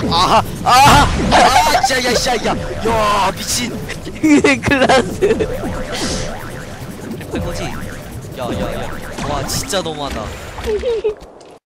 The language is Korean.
진짜 야 미친. 클라스. 된 거지? 야야야. 와 진짜 너무하다.